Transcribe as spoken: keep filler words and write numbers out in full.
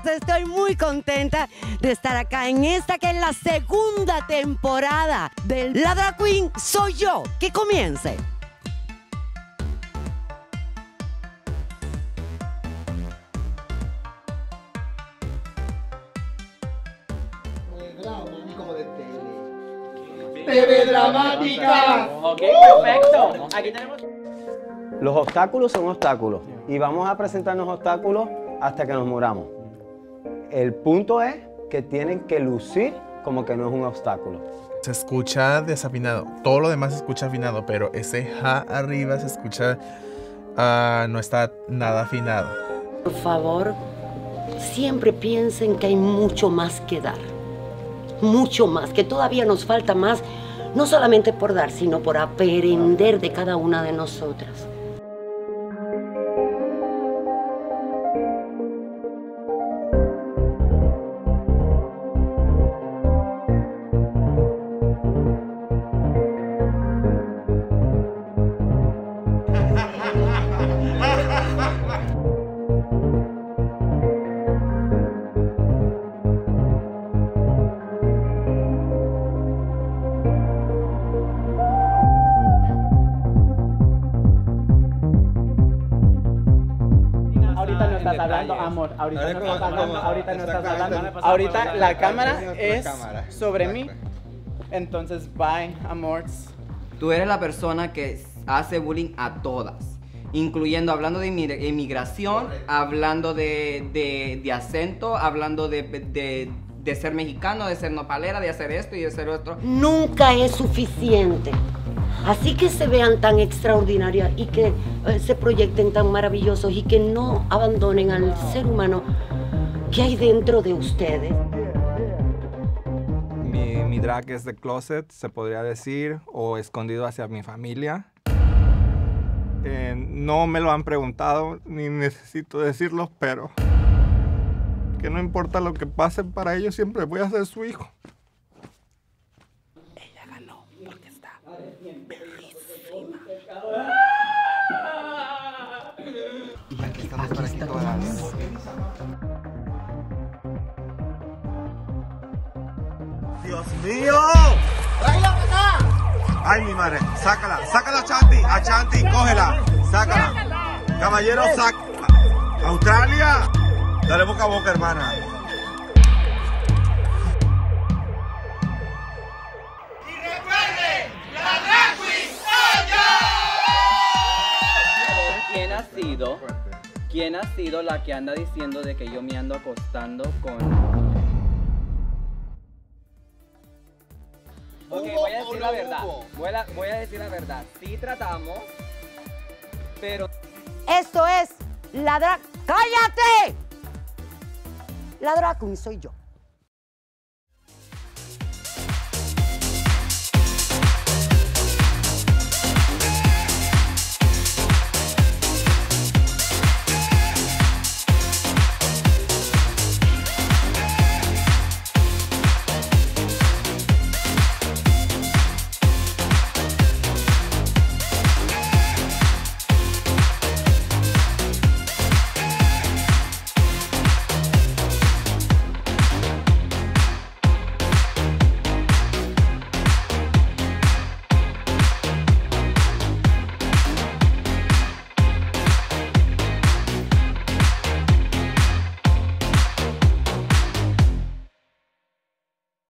estoy muy contenta de estar acá en esta que es la segunda temporada de La Drag Queen Soy Yo. Que comience. T V dramática. Ok, perfecto. Aquí tenemos. Los obstáculos son obstáculos y vamos a presentarnos obstáculos hasta que nos muramos. El punto es que tienen que lucir como que no es un obstáculo. Se escucha desafinado, todo lo demás se escucha afinado, pero ese ja arriba se escucha, uh, no está nada afinado. Por favor, siempre piensen que hay mucho más que dar. Mucho más, que todavía nos falta más, no solamente por dar, sino por aprender de cada una de nosotras. Ahorita no estás hablando, amor. Ahorita no estás hablando. Ahorita no estás hablando. Ahorita la cámara es sobre mí. Entonces, bye, amores. Tú eres la persona que hace bullying a todas, incluyendo hablando de inmigración, hablando de, de, de acento, hablando de, de, de ser mexicano, de ser nopalera, de hacer esto y de hacer otro. Nunca es suficiente. Así que se vean tan extraordinarias y que eh, se proyecten tan maravillosos y que no abandonen al ser humano que hay dentro de ustedes. Mi, mi drag es de closet, se podría decir, o escondido hacia mi familia. Eh, no me lo han preguntado, ni necesito decirlo, pero que no importa lo que pase para ellos, siempre voy a ser su hijo. Ella ganó porque está bellísima. Y aquí estamos para que todas. ¡Dios mío! ¡Ay, mi madre! ¡Sácala! ¡Sácala a Chanti! ¡A Chanti! ¡Cógela! ¡Sácala! ¡Caballero, sac! ¡Australia! Dale boca a boca, hermana. Y recuerden, la Drag Queen soy yo. ¿Quién ha sido? ¿Quién ha sido la que anda diciendo de que yo me ando acostando con... Ok, voy a decir la verdad. Voy a, voy a decir la verdad. Sí tratamos, pero... Esto es La Drag... ¡Cállate! La Drag Queen soy yo.